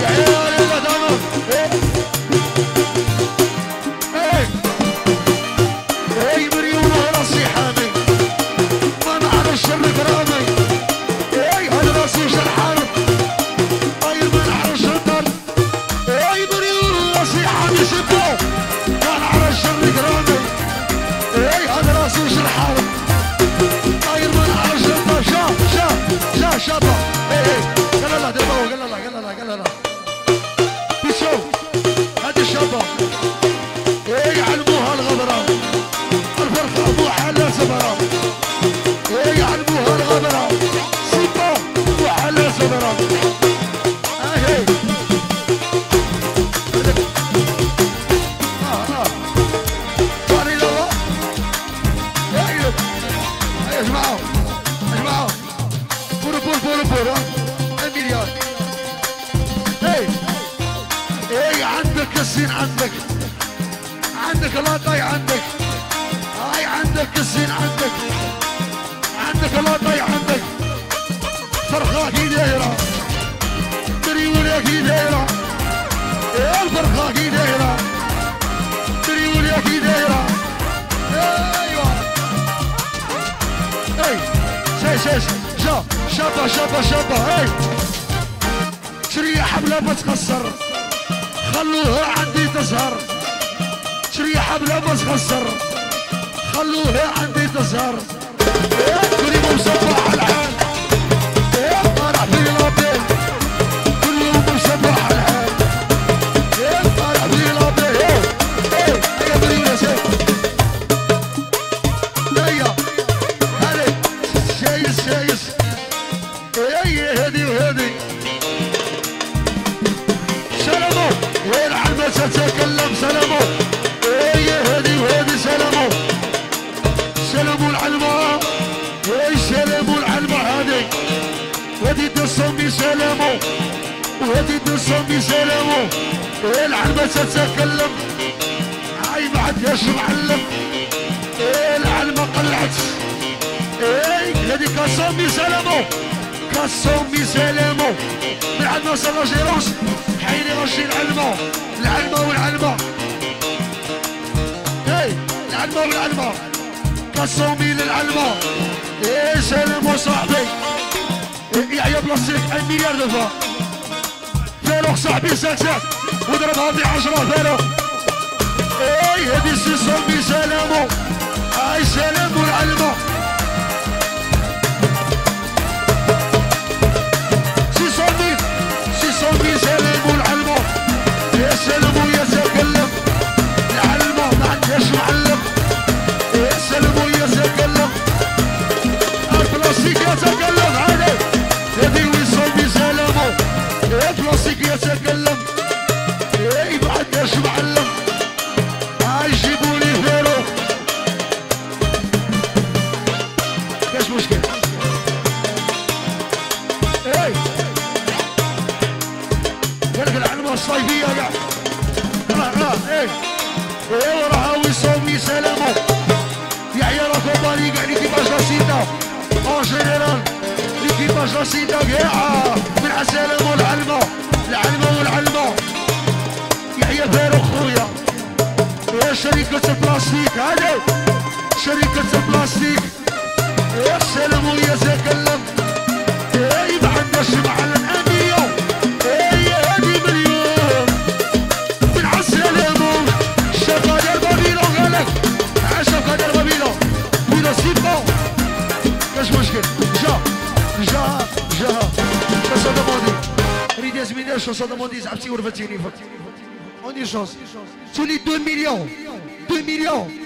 عندك الله طاي عندك هاي عندك الزين عندك الله طاي عندك فرخاكي دايره دريوليكي دايره الفرخاكي دايره دريوليكي دايره ايوه اي شاش شابه اي شريه حبله ما تخسر خلوها عندي تزهر شريه حبله ما تخسر خلوها عندي تزهر كل يوم مصبح على الحال طالع في لابيل كل يوم مصبح على الحال طالع في لابيل يا برينا سيف هيا هذي شايس هدي وهدي سلامو وين عم تتكلم سلامو هدي وهدي سلامو سلامو العلمة سلامو العلمة هادي وهدي تصمي سلامو وهدي تصمي سلامو العلمة تتكلم هاي ما عندهاش معلم العلمة قلعت هدي كصمي سلامو كصمي سلامو من عند ما صار جيروس حيني غشي العلمة والعلمة العلمة والعلمة كصومي للعلمة سلام صاحبي يا بلاصتك 1 مليار دفع فاروق صاحبي ساكساك وضربها في 10 فاروق هادي سي صومي سلامو هاي سلام والعلمة سي صومي سلام والعلمة يا سلام يتكلم العلمة ما عندهاش معلم سلمو يتكلم البلاستيك يتكلم عليه هذي ويصومي سلامو البلاستيك يتكلم ما عندهاش معلم هاي جيبولي فاروق كاش مشكل قالك العلمة الصيفية كاع وراه ويصومي سلامو يا عيال كوباري كاع ليكيباج لاسيدا اون جينيرال ليكيباج لاسيدا كاع من عسلامو العلمة والعلمة يا عيال فاروق خويا يا شركة البلاستيك هذه شركة البلاستيك يا سلامو يتكلم ما عندهاش معلم أمية هادي مليون من عسلامو الشفا ديال بابيلون قالك الشفا ديال بابيلون بينا سيبا كاش مشكل جا شو دموندي ريد ياسمين شو دموندي زعبتي ورفتيني اوني شونس تولي 2 مليون